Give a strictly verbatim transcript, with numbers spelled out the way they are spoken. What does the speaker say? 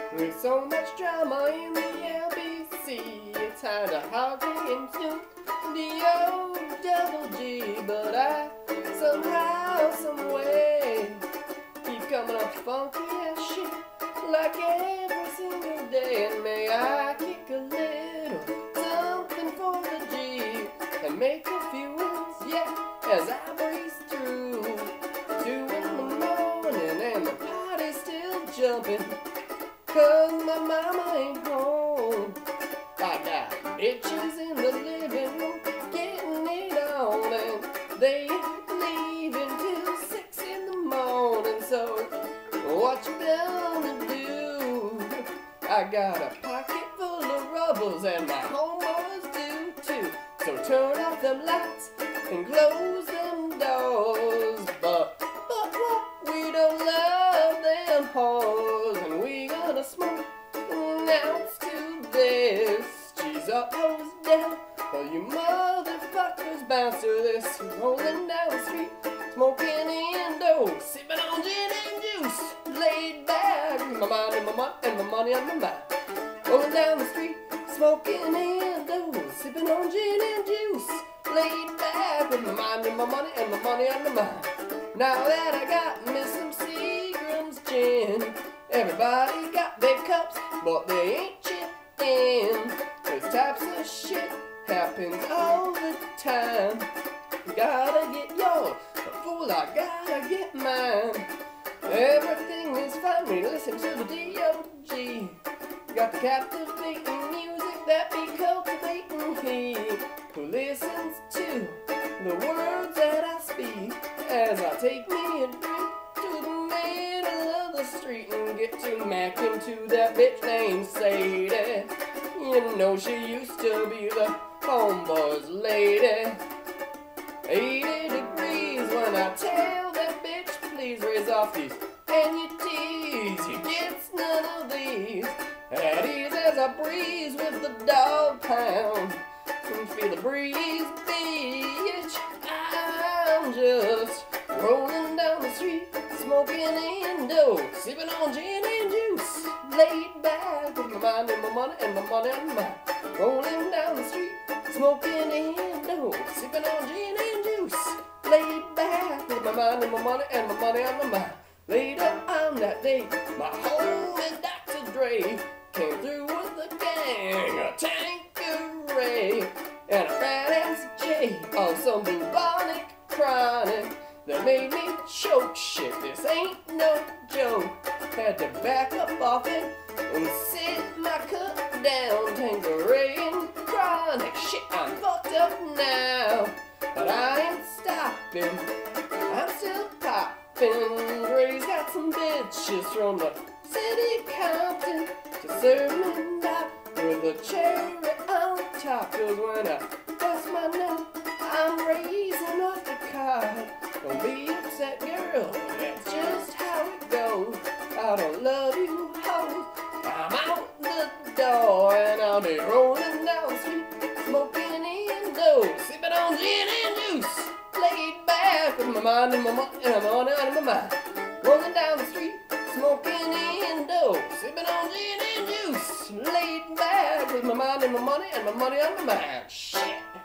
With so much drama in the L B C, it's kinda hard to get Snoop Dog double G, but I somehow, some way keep coming up funky ass shit like every single day. And may I kick a little something for the G and make a few wins, yeah, as I breeze through two in the morning and the party's still jumping, 'cause my mama ain't home. I got bitches in the living room getting it on, and they ain't leaving till six in the morning. So what you gonna do? I got a pocket full of rubbers and my homeboys do too. So turn off them lights and close them doors. But, but what? We don't love them hoes, and we gonna smoke now to this. G's up, hoes down, well you motherfuckers bounce to this. Rolling down the street, smoking indoors, sipping on gin and juice, laid back, my mind and my money and my money on my mind. Rolling down the street, smoking indoors, sipping on gin and juice, laid back with my mind and my money and my money on my mind. Now that I got me some Seagram's gin, everybody got their cups, but they ain't chipped in. These types of shit happens all the time. You gotta get yours, but fool, I gotta get mine. Everything is fine when you listen to the D O G. Got the captivating music that be cultivating he who listens to the words that I speak as I take me a drink to the middle of the street and get to macking to that bitch named Sadie. You know she used to be the homeboy's lady. eighty degrees when I tell that bitch please raise off these and you tease. He gets none of these. At ease as I breeze with the dog pound. Feel the breeze, bitch. I'm just rolling down the street, smoking indoors, sipping on gin and juice, laid back with my mind and my money and my money and my rolling down the street, smoking indoors, sipping on gin and juice, laid back with my mind and my money and my money on my mind. Later on that day, my homie Doctor Dre came through with a gang, a Tanqueray, and a fat ass J on some bubonic chronic that made me choke. Shit, this ain't no joke. Had to back up off it and sit my cup down. Tanqueray and chronic. Shit, I'm fucked up now, but I ain't stopping. I'm still popping. Dre's got some bitches from the city Compton to serve me up with a cherry on top. 'Cause when I bust my nut, I'm raising off the card. Don't be upset, girl, that's just how it goes. I don't love you, hoes. I'm out the door, and I'll be rolling down the street, smoking indoors, sipping on gin and juice, laid back with my mind and my money and my money on my mind. Rolling down the street, smoking indoors, sipping on gin and juice, laid back with my mind and my money and my money on my mind. Shit.